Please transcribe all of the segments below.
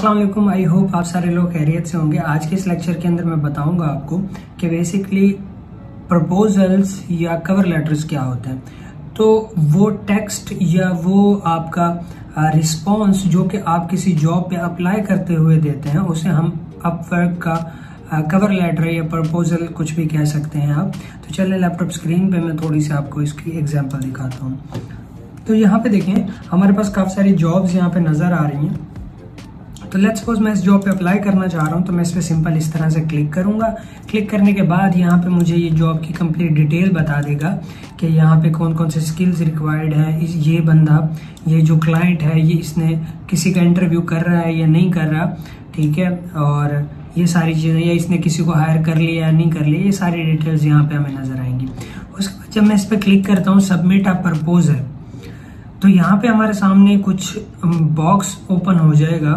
अस्सलाम वालेकुम। I hope आप सारे लोग खैरियत से होंगे। आज के इस लेक्चर के अंदर मैं बताऊंगा आपको कि बेसिकली प्रपोजल्स या कवर लेटर्स क्या होते हैं। तो वो टेक्स्ट या वो आपका रिस्पॉन्स जो कि आप किसी जॉब पे अप्लाई करते हुए देते हैं उसे हम अपवर्क का कवर लेटर या प्रपोजल कुछ भी कह सकते हैं आप। तो चलिए लैपटॉप स्क्रीन पे मैं थोड़ी सी आपको इसकी एग्जांपल दिखाता हूँ। तो यहाँ पे देखें हमारे पास काफी सारी जॉब्स यहाँ पे नजर आ रही हैं। तो लेट्स सपोज मैं इस जॉब पे अप्लाई करना चाह रहा हूँ, तो मैं इस पे सिंपल इस तरह से क्लिक करूंगा। क्लिक करने के बाद यहाँ पे मुझे ये जॉब की कंप्लीट डिटेल बता देगा कि यहाँ पे कौन कौन से स्किल्स रिक्वायर्ड है। ये बंदा, ये जो क्लाइंट है, ये इसने किसी का इंटरव्यू कर रहा है या नहीं कर रहा, ठीक है, और ये सारी चीजें, या इसने किसी को हायर कर लिया या नहीं कर लिया, ये सारी डिटेल्स यहाँ पे हमें नजर आएंगी। उसके बाद जब मैं इस पे क्लिक करता हूँ सबमिट अ प्रपोजल, तो यहाँ पे हमारे सामने कुछ बॉक्स ओपन हो जाएगा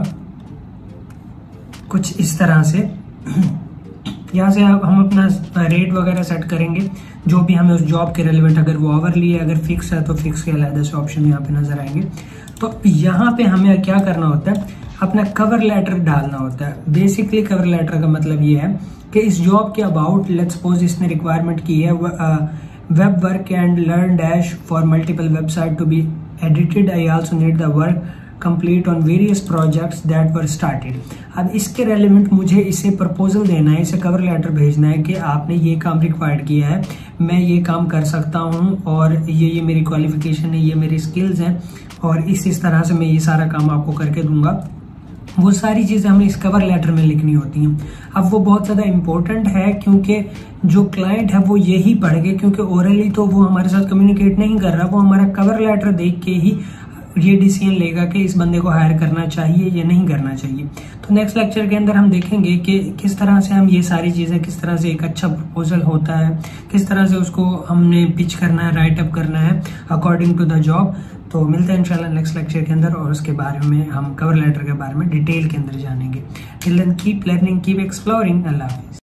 कुछ इस तरह से। यहाँ से हम अपना रेट वगैरह सेट करेंगे जो भी हमें उस जॉब के रेलिवेंट, अगर वो आवरली है, अगर फिक्स है तो फिक्स के अलग से ऑप्शन यहाँ पे नजर आएंगे। तो यहाँ पे हमें क्या करना होता है, अपना कवर लेटर डालना होता है। बेसिकली कवर लेटर का मतलब ये है कि इस जॉब के अबाउट, लेट्स सपोज इसने रिक्वायरमेंट की है web work and learn dash for multiple website to be edited, I also need the work complete on various projects that were started. अब इसके रेलिवेंट मुझे इसे प्रपोजल देना है, इसे कवर लेटर भेजना है कि आपने ये काम रिक्वायर्ड किया है, मैं ये काम कर सकता हूँ, और ये मेरी क्वालिफिकेशन है, ये मेरी स्किल्स हैं, और इस तरह से मैं ये सारा काम आपको करके दूंगा। वो सारी चीजें हमें इस कवर लेटर में लिखनी होती हैं। अब वो बहुत ज्यादा इंपॉर्टेंट है क्योंकि जो क्लाइंट है वो यही पढ़ेगा, क्योंकि ओरली तो वो हमारे साथ कम्युनिकेट नहीं कर रहा, वो हमारा कवर लेटर देख के ही ये डिसीजन लेगा कि इस बंदे को हायर करना चाहिए या नहीं करना चाहिए। तो नेक्स्ट लेक्चर के अंदर हम देखेंगे कि किस तरह से हम ये सारी चीजें, किस तरह से एक अच्छा प्रपोजल होता है, किस तरह से उसको हमने पिच करना है, राइट अप करना है अकॉर्डिंग टू द जॉब। तो मिलते हैं इंशाल्लाह नेक्स्ट लेक्चर के अंदर, और उसके बारे में हम कवर लेटर के बारे में डिटेल के अंदर जानेंगे। Till then keep learning, keep exploring. अल्लाह हाफिज़।